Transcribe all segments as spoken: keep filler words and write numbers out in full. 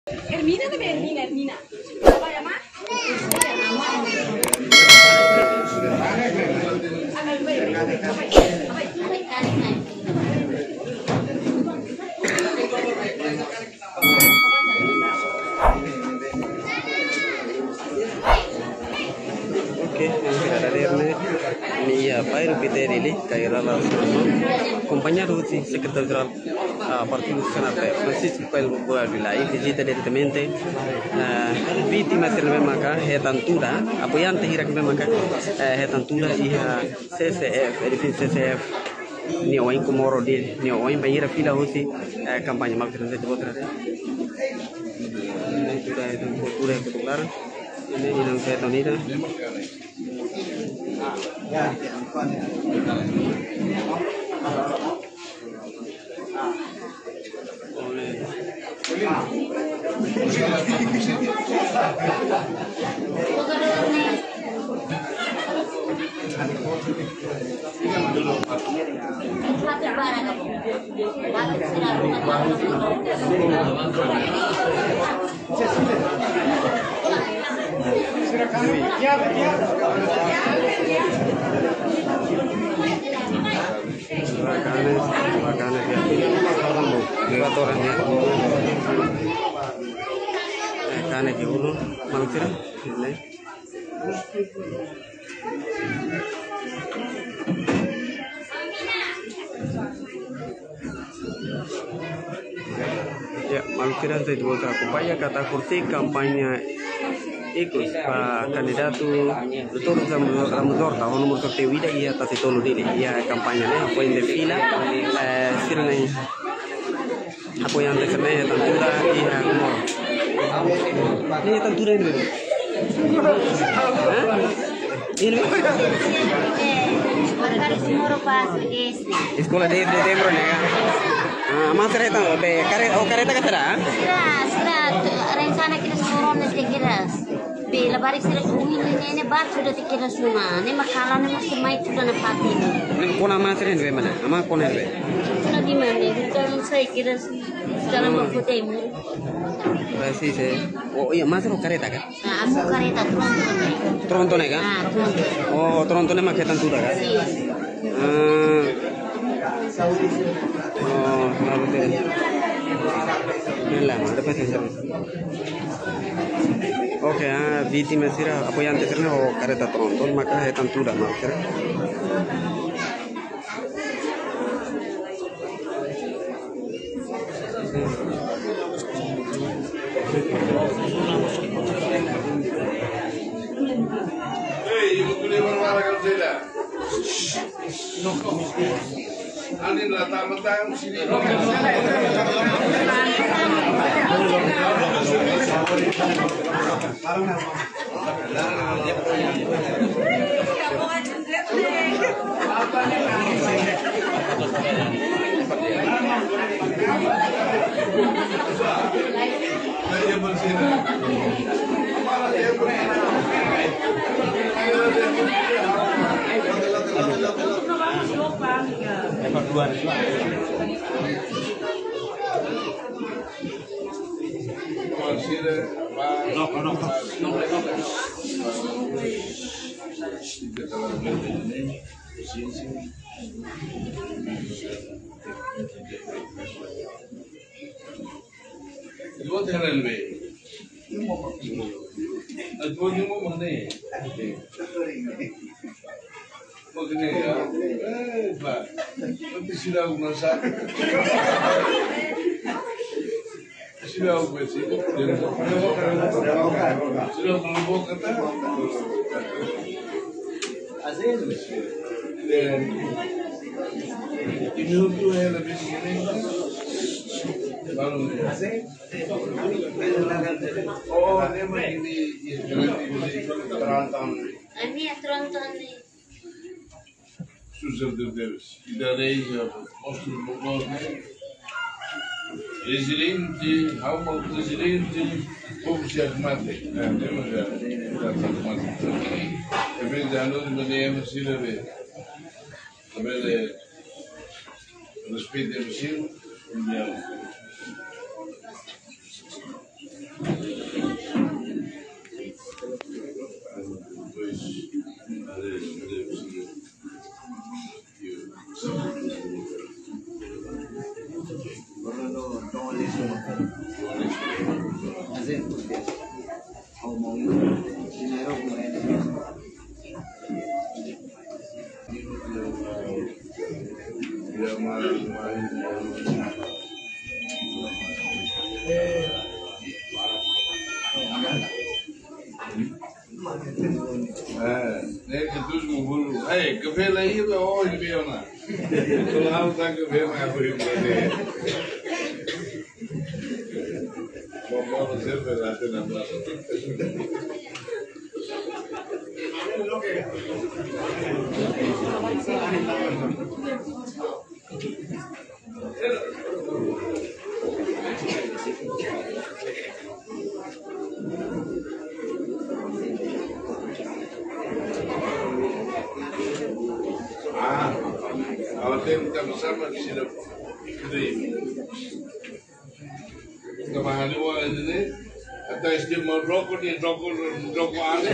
Hermina debe Hermina, Hermina. ¿La va a llamar? Oke, agradecerle ni a Pairo Piterili, que era la compañero del secretario general del Partido Senate, Francisco Coelho Boavila, y visita directamente víctimas de la Maca, Hetantura, apoyantes de la Maca, Hetantura y C C F, edificio C C F, ni hoy como rodil, ni hoy va a ir a fila usi campaña más grande de otra. Hetantura, Hetantura, Hetantura, ini yang saya tahu ni dah. Makanan, makanan ya. Orangnya. Makanan di ulu, mampir. Ini. Ya, malkiran saya dibuat upaya kata kursi kampanye ikut Pak Kandidatu Dr. Ramazor tahun nomor satu Wida ia tadi tolu diri ia kampanye apa yang defila eh sirnai apa yang terkena tentura ia umur ini tentura ini ini sekolah di Timur nih kan ah mas kereta be kereta oh kereta ke sana Sudah, sudah rencana kita suruh nanti kita bila balik sila ini ini bar sudah dikira semua ini makanan masih mai sudah nepati ini kona mas kereta be mana ama kona be sudah di mana kalau saya kira sekarang mau foto ini pasti sih oh iya mas kereta kan nah aku kereta tronton tronton kan ah tronton oh trontonnya pakai tentura kan ah oh lalu deh Nela, dapat sih. Oke, ah, víctima sira apa yang terkena oh kereta tronton maka hetan tuda maksudnya. Hey, ibu kuliah mana kalau saya? Ani datang datang sini. Dia bersih. Lepas dua dua railway. Dua jumlah mana? Makanya ya, eh, Pak, nanti sudah masak, sudah bersih, sudah melubuk kata, dan ini untuk yang lebih sini, baru oh dia begini, ini tronton, ini tronton nih. Susah terus. Idarei mostra o Presidente, how about presidente, como se armate? Temos já, já armate. É bem já não deveríamos ir a ver. Também é respeito ao vecino, Hey, café lá aí, olha, meu, né? Tô lá, não tá café mais por aí. Vamos ser verdade na praça. Ah, kalau dia bukan bersama di sini, kemahan uang ini, atau dia mau rokok dia rokok rokok aneh,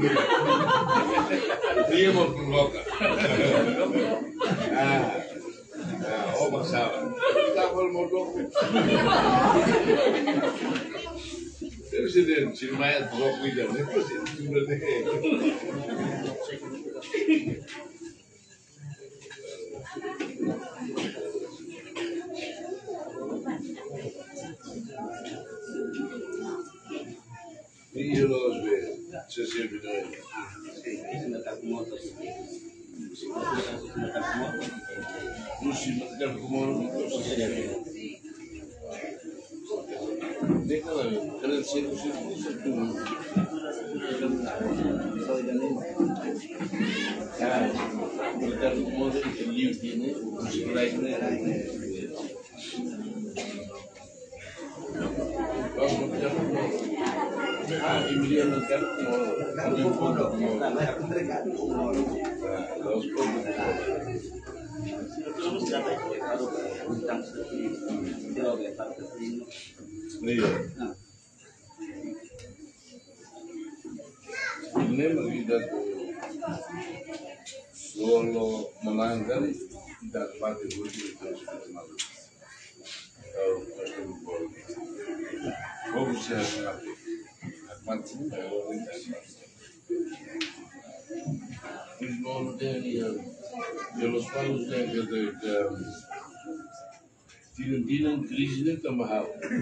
dia mau rokok. Ah, oh masalah, kita mau rokok. Terus dia cuma rokok itu, terus itu berarti. Io lo sveglio, c'è sempre noi. Non si mette come non si serve. Dicono che nel cielo si dice tu. Ah, il terremoto che lì viene, si prende. Ah, Emiliano Carpo, un po' lo il nome di dato solo Monangari dal parte di Como se chama? Quanto é o Os nomes dele, pelos palos dele, tinham tinham crise de tamarral.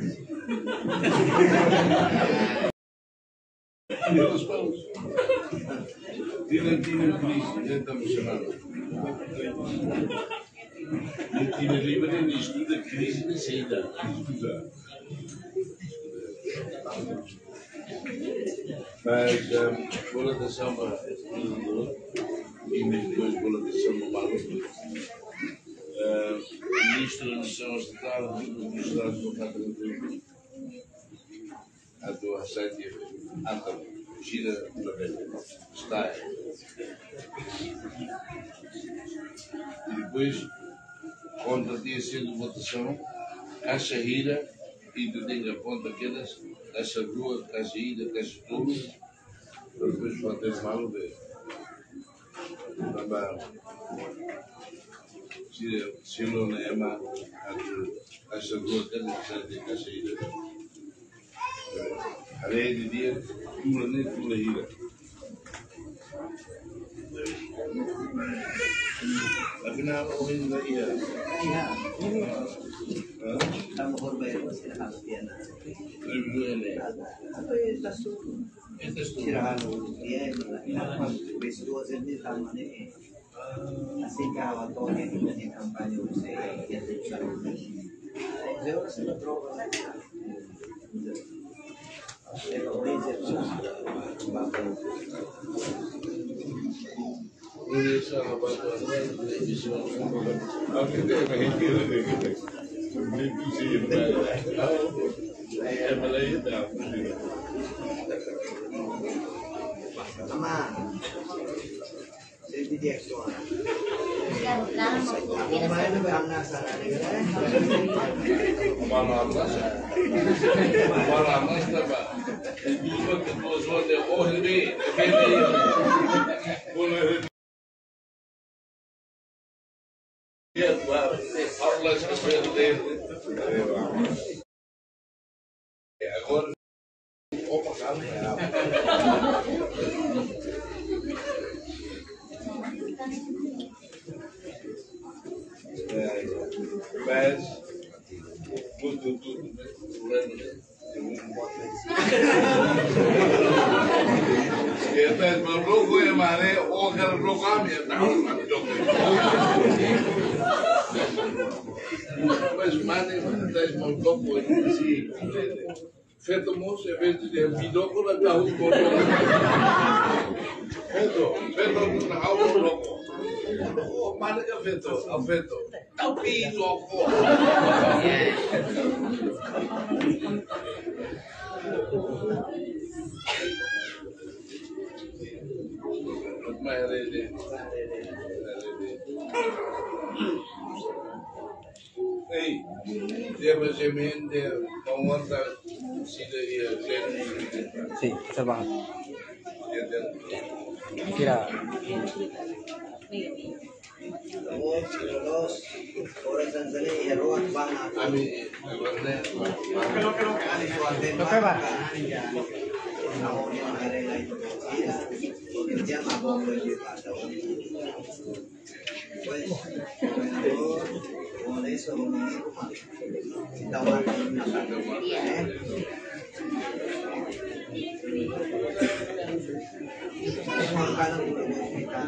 Pelos palos. Tinham tinham crise de tamarral. Tinha livre de estudo crise de saída. Mas um, bola de samba e depois bola de samba malo. Ministro da Nação Estatal, dos Estados do Catarina, a tua sede, Antam, gira da está. E depois, quando tinha sido votação, a Shahira e tu tem a ponta aquelas, essa rua, essa ida, esse tudo, depois fazer mal de também se não é mais essa rua, aquela essa ida, a rede de dia, tudo nem tudo é ida. Afinal, o ainda ia. Kamu berbayar masih hasian. Ribu ini. Apa itu sudah? Itu sudah. Sirahan dia ini. Besok jadi sama ni. Asing kawan tuh ini di kampanye saya yang besar. Jauh sudah terus. Saya boleh jadi bapak. Ini salah bantuan ini bisa mengumpulkan. Aku tidak menghindar dari kita. Itu sih yang baik. Saya mulai tahu. Ama, saya jadi ekspor. Kemarin itu bangga sana negara. Malam mas, malam mas apa? Ibu ketua suami oh ini, ini, boleh. Ya, Allah sebenarnya. Agora, opa kali ya. Mas, tudo tudo, problema. Kita Mas bloco é maré, ou aquela bloco a minha, tá? Mas mane, das mal bloco, assim, feito moço, em vez de bidoco, na carro, feito, feito, na carro, bloco. Oh, mane que feito, feito, tá o bidoco. Hey, dia berjamin dia mau tak sida dia jadi. Sí, salva. Dia Kira. Tapos, los oras ang sali, heroat bang ako. kami berne. Kali suarte bang ka. Ako niya hari lain sila. Kerja mabok lagi pada. Pues, bueno, por eso kita makan eh. Makan kita.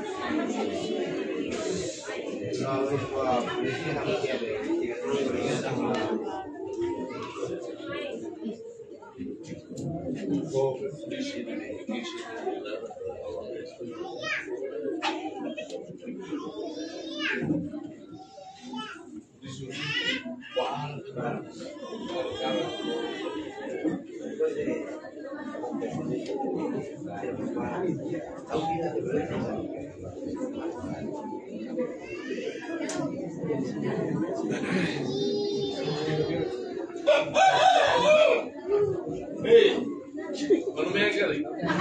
Hey, mana mereka ni?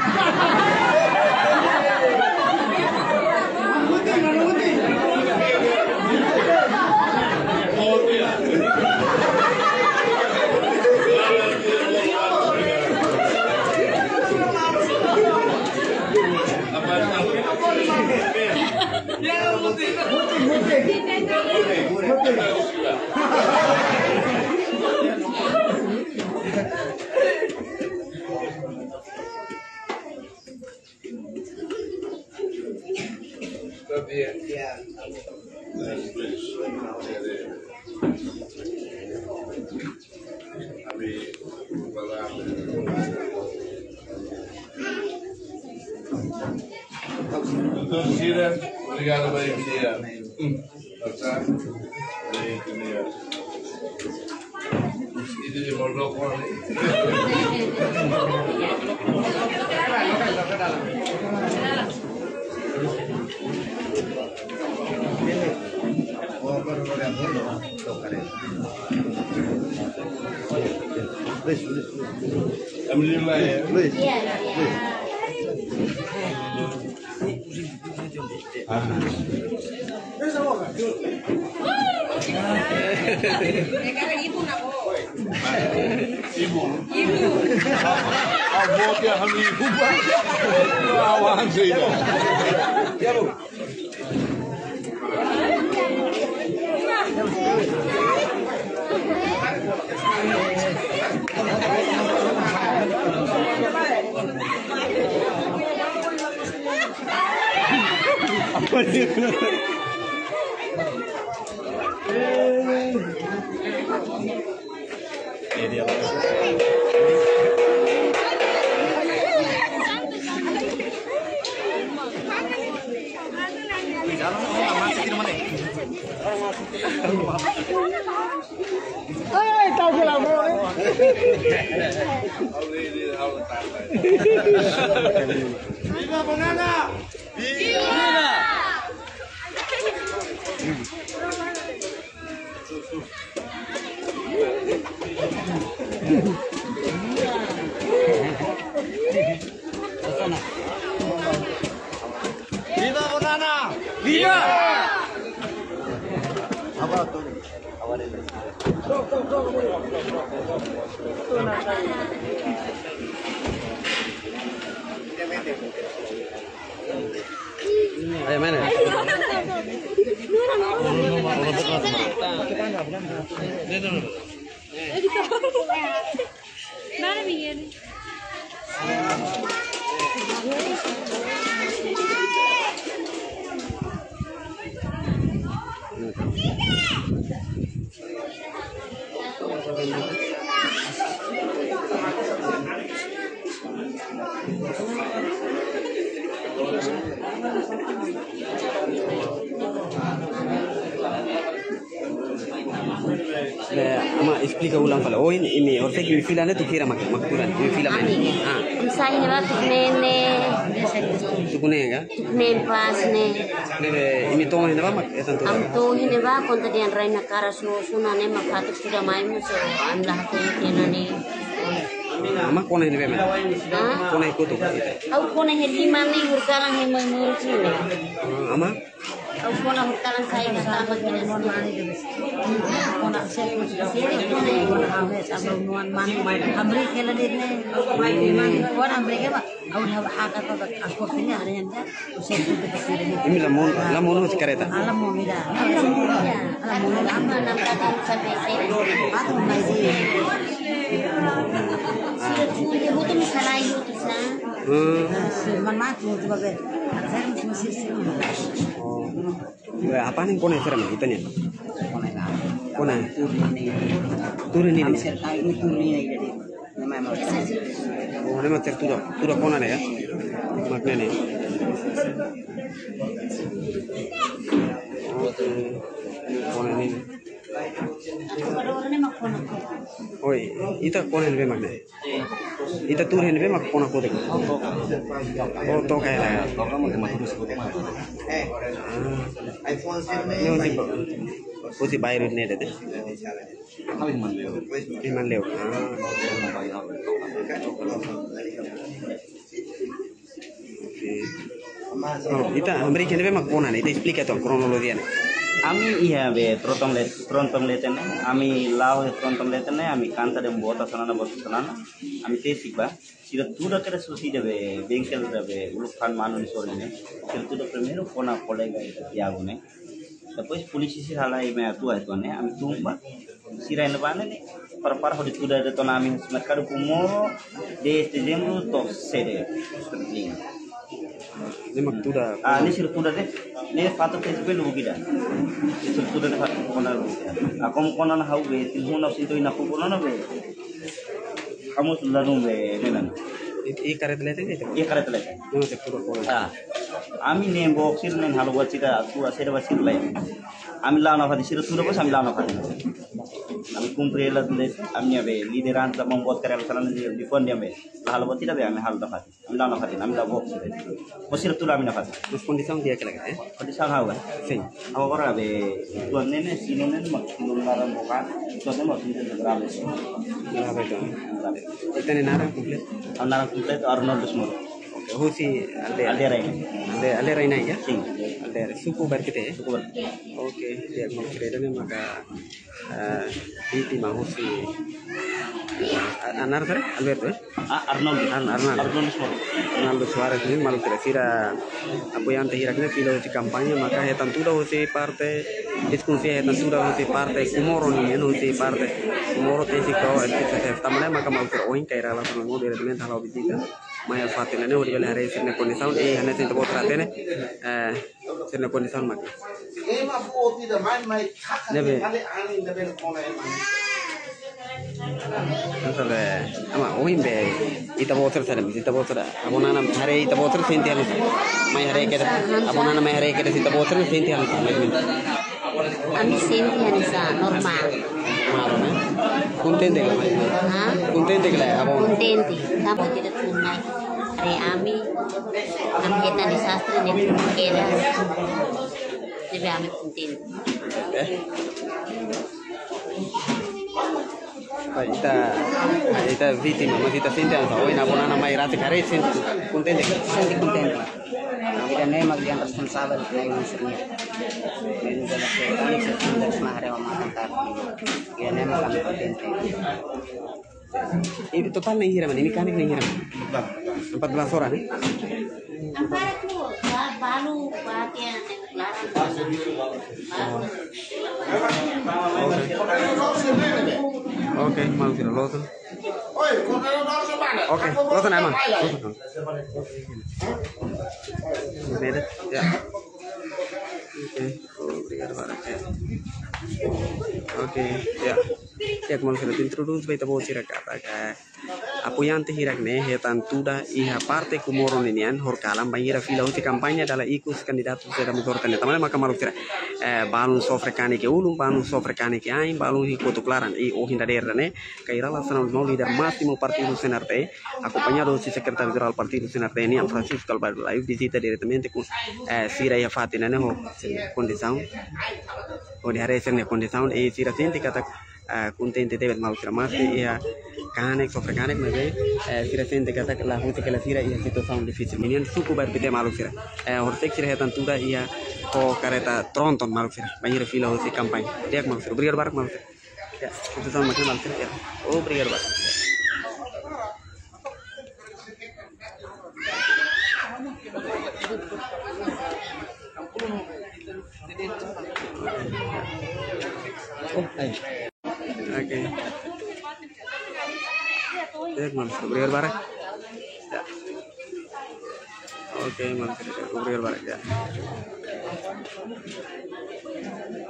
Oh dia. Apa tahu? Ya mesti. Dia. Ya. Torcida, obrigado pela ideia. Passar, pela ideia. Itu dia bodoh kau ni. Alhamdulillah ya. Iya, iya. Ibu nak Ibu. Ibu. Awak dia hamil ibu. Awak saya. Ya bu. Apa dia? Ini dia. Eh, tahu ke lah bro. Viva Banana! Viva! Viva Banana! Viva! Apa tu? Awal ini. Ayo mana? Mana begini? Le, ama explica ulang fala. Oh ini ini, orang saya filanya tu kira mak makturan, ini filam ini. Ah, Usaha ini waktu nene, tu kuning ya? nene pas ne. Ini ini tong ini apa mak? Itu tu. Am to ini ba konta dian raina kara suno suna ne makatu sudah main musuh amlah tu ini ne. Ama kona ini bagaimana? Ah, Kona ikut tu. aku kona hedi mana hurkalang hemai murus ini. Ama? Aku kona hurkalang saya kata mak ini semua ini. Kona saya seri kona kona hawe sabun nuan mani amri kela dene mai mani kona amri kela aku hawa haka tu aku punya hari ini saya tu kesini. Ini lamun lamun harus kereta. Alam mo mida. Alam mo mida. Alam mo mida. Ama nam kata sampai sini. Aku mai sini. Sudah punya butuh misalnya itu sah. Hmm. Man mati itu bagai. Saya mesti mesti sini. Oh. Apa nih kona serem itu nih? Kona. Turun ini. Ini turun ini jadi. Nama mau. Oh, nama tertura. Tura kona nih ya? Makna nih. Oke. Kona ini. Oh, ita kona ini makna. Ita turun ini mak kona kode. Oh, to kayak lah. Eh, iPhone seven Ini masih masih bayar ini deh. Iman leo. Oh, ita Amerika ini mak kona nih. Ita explica tuh kronologinya. Ami iya be trontong let trontong letene ami lao trontong letene ami kanta dem bota sanana bota sanana ami tesik ba sira tuda kera susi debe bengkel debe ulufan manu ni sorine sira tuda primero kona kolega ita tiago ne depois polisi si halai me atua itu ne ami tumba sira ene bane ne para para hodi tuda de tona ami mercado kumoro de dezembro to sede seperti ini. Ini mak tuda. Ah, ini sira tuda de ne fato tesbe lu gida sira tuda de fato kona lu aku kona na hau be tilhuna sinto ina ko kona na be kamu sudah numbe menan Ini karet lete itu. iya karet lete Ini masih tuda kona. ah ami ne boxir nen halu wacita aku asera wacir lai ami lana fadi sira tuda bos ami lana fadi ami kumpre la dule ami be lideran ta membuat karya salan di fond dia be halu wacita be ami halu dapat ami lana fadi ami da boxir bosir tuda ami dapat Terus kondisi dia kira eh? kodi sang hawa Sing. aku kora be tuan nene sini nene mak tulung ngaran bukan tuan nene mak sini grabe Berapa itu? Kita nih narang komplit. Andaran komplit Arnold Smur Oke, husi alde Aldera ini alde alde raina ya? sing Alde suku berkite ya? cukup Oke, dia mau cerita nih maka itu mau husi anar sare Alberto ya? ah Arnold Ar Arnaldo. Arnold Smur Arnaldo Suarez ini malu kira-kira apa yang terhiraknya pilo di kampanye maka ya tentu dah husi partai diskusi ya tentu dah husi partai kumoro nih ya husi partai kumoro tesi kau itu tamanya maka mau teroin kayak alasan mau dari dengan hal objektif Maya Fatina ne odi hari sirne kondisi eh hanya tinta botra tene eh sirne kondisi mak. Nebe. Sampai ama oin be ita botra sana ita botra abona nam hari ita botra senti anu mai hari kita abona nam hari kita ita botra senti anu Ami senti hanisa normal. Marona contente la mai Ha? contente la abona Contenti. Kamu tidak tunai. Hari ami am kita di sastra ne kera. Jadi ami contenti. eh ita ita víctima mas ita senti anu oin abona nam mai rati hari senti contente Senti contento. Kita ne magian responsable dari manusia. Ini adalah kami sesudah semahare wa makan tapi. Kita ne kami contento. ini total nih hiram ini kanik nih hiram empat belas orang nih Ampara tu, balu perhatian larang. oke mau sih lo tuh oke lo tuh emang beda ya oke obrigado para que oke ya ya como se lo introduce vai tá bom tirar cá tá apoiante hirak ne hetan tuda iha parte kumoro ninian hor kalam bangira fila uti kampanye dala ikus kandidatus sera mutorta ne tamane maka malu tira eh balun sofrekani ke ulum balun sofrekani ke ain balun hi kotu klaran i o hinda der ne kaira la sana no líder máximo partido senarte acompañado si secretario general partido senarte ni Francisco Alvaro live visita diretamente con eh sira ya fatina ne ho condição o de haresen ne condição e sira senti kata contente deve malu tira mas ia kanek sofrekanek mebe sira senti kata la huti kala sira ia situação difícil minian suku bar pite malu sira eh hortek sira hetan tuda ia ko kareta tronton malu sira bangira fila hosi kampanye diak malu sira brigar barak malu sira ya situação makin malu sira ya oh brigar barak Oke. Ya, malas berikan barang. Ya. Oke, malas berikan barang ya.